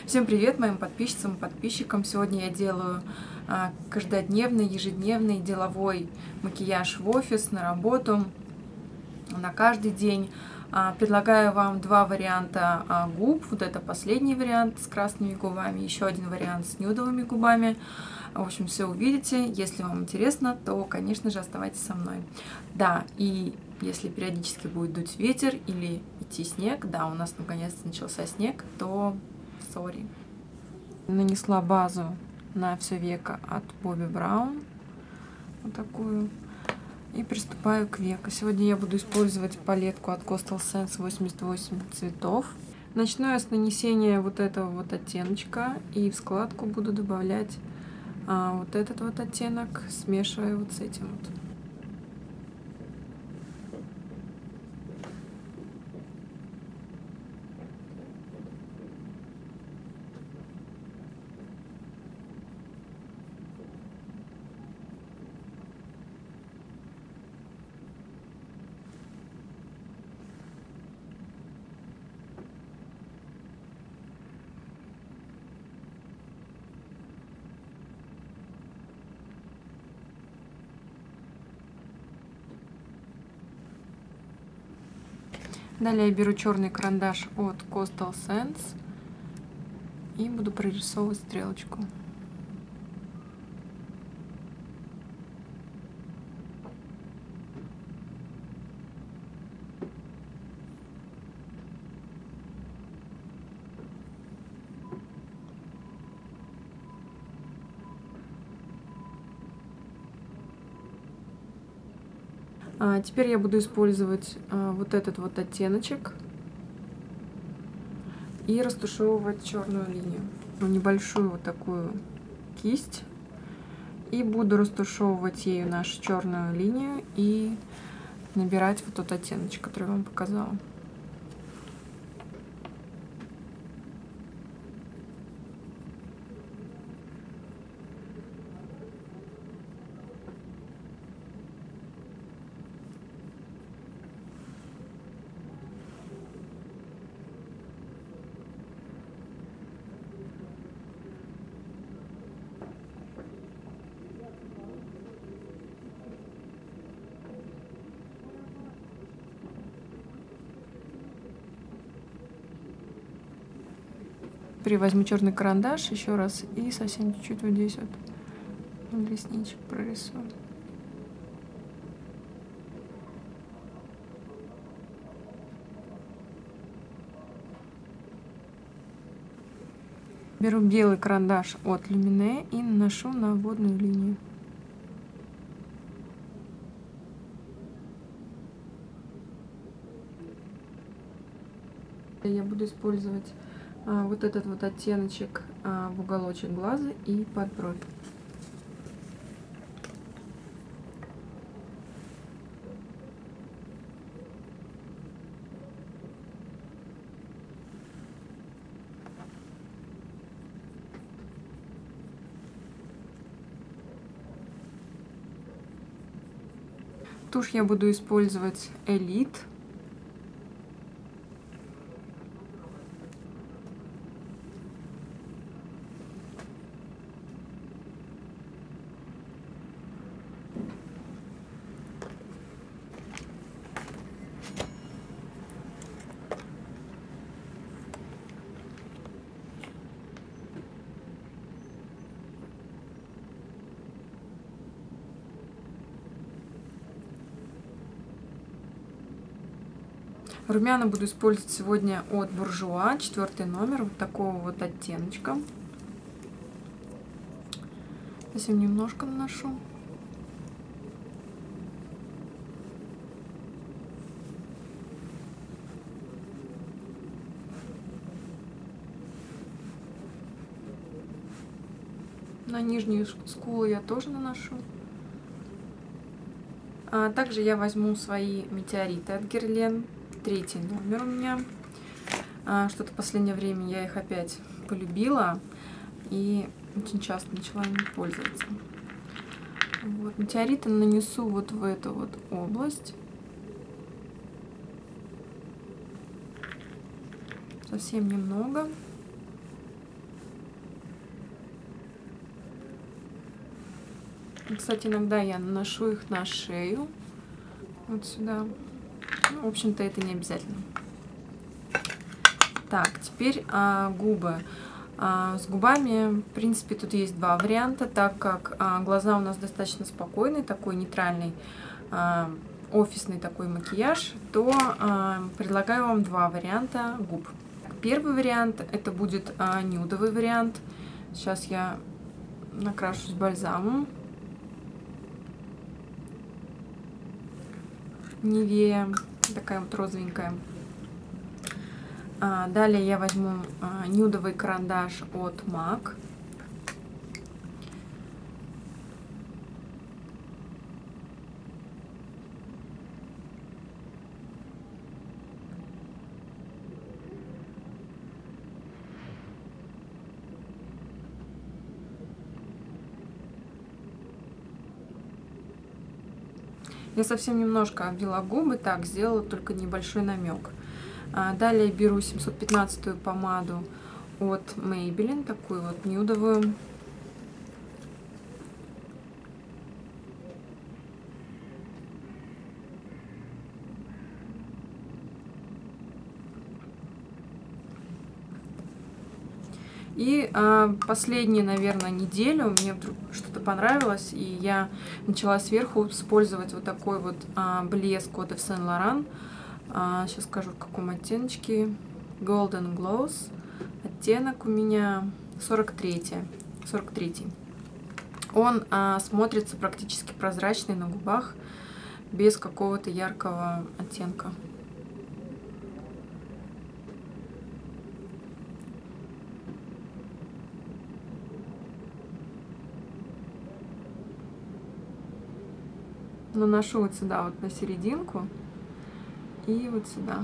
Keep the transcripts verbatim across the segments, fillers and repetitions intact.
Всем привет моим подписчицам и подписчикам. Сегодня я делаю а, каждодневный, ежедневный деловой макияж в офис, на работу, на каждый день. А, предлагаю вам два варианта а, губ. Вот это последний вариант с красными губами, еще один вариант с нюдовыми губами. В общем, все увидите. Если вам интересно, то, конечно же, оставайтесь со мной. Да, и если периодически будет дуть ветер или идти снег, да, у нас наконец-то начался снег, то сори. Нанесла базу на все веко от Bobbi Brown, вот такую, и приступаю к веку. Сегодня я буду использовать палетку от Coastal Scents восемьдесят восемь цветов. Начну я с нанесения вот этого вот оттеночка, и в складку буду добавлять а, вот этот вот оттенок, смешивая вот с этим вот. Далее я беру черный карандаш от Coastal Scents и буду прорисовывать стрелочку. А теперь я буду использовать а, вот этот вот оттеночек и растушевывать черную линию. Небольшую вот такую кисть. И буду растушевывать ею нашу черную линию и набирать вот тот оттеночек, который я вам показала. Теперь возьму черный карандаш еще раз и совсем чуть-чуть вот здесь вот ресничек прорисую. Беру белый карандаш от Lumineux и наношу на водную линию. Я буду использовать а, вот этот вот оттеночек а, в уголочек глаза и под бровь. Тушь я буду использовать Elite. Румяна буду использовать сегодня от Bourjois, четвертый номер, вот такого вот оттеночка. Совсем немножко наношу. На нижнюю скулу я тоже наношу. А также я возьму свои метеориты от Guerlain. Третий номер у меня. А, что-то в последнее время я их опять полюбила и очень часто начала ими пользоваться. Вот, метеориты нанесу вот в эту вот область. Совсем немного. Кстати, иногда я наношу их на шею. Вот сюда. Ну, в общем-то, это не обязательно. Так, теперь а, губы. А, с губами, в принципе, тут есть два варианта, так как а, глаза у нас достаточно спокойный, такой нейтральный, а, офисный такой макияж, то а, предлагаю вам два варианта губ. Первый вариант — это будет а, нюдовый вариант. Сейчас я накрашусь бальзамом Nivea, такая вот розовенькая. А, далее я возьму а, нюдовый карандаш от мак. Я совсем немножко обвела губы, так, сделала только небольшой намек. А, далее беру семьсот пятнадцатую помаду от Maybelline, такую вот нюдовую. И а, последнюю, наверное, неделю мне вдруг что-то понравилось, и я начала сверху использовать вот такой вот а, блеск от Ив Сен-Лоран. А, сейчас скажу, в каком оттеночке. Golden Gloss. Оттенок у меня сорок третий. сорок третий. Он а, смотрится практически прозрачный на губах, без какого-то яркого оттенка. Наношу вот сюда, вот на серединку, и вот сюда.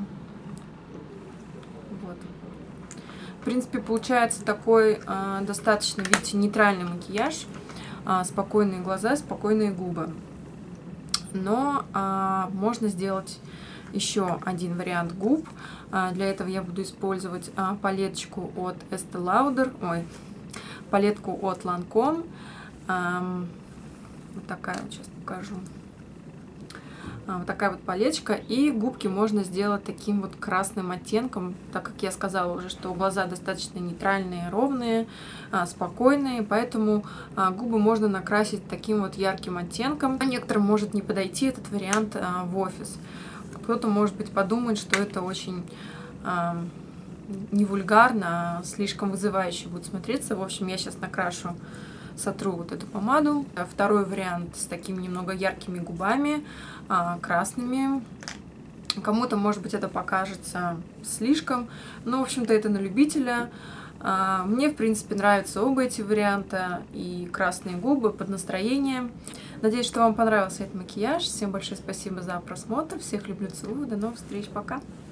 Вот. В принципе, получается такой э, достаточно, видите, нейтральный макияж, э, спокойные глаза, спокойные губы. Но э, можно сделать еще один вариант губ. Э, для этого я буду использовать э, палеточку от Estee Lauder, ой, палетку от Lancome. Э, вот такая вот, сейчас покажу. Вот такая вот палечка, и губки можно сделать таким вот красным оттенком, так как я сказала уже, что глаза достаточно нейтральные, ровные, спокойные, поэтому губы можно накрасить таким вот ярким оттенком. А некоторым может не подойти этот вариант в офис. Кто-то, может быть, подумает, что это очень не вульгарно, а слишком вызывающе будет смотреться. В общем, я сейчас накрашу, сотру вот эту помаду. Второй вариант с такими немного яркими губами, красными. Кому-то, может быть, это покажется слишком, но, в общем-то, это на любителя. Мне, в принципе, нравятся оба эти варианта, и красные губы под настроение. Надеюсь, что вам понравился этот макияж. Всем большое спасибо за просмотр. Всех люблю, целую. До новых встреч. Пока!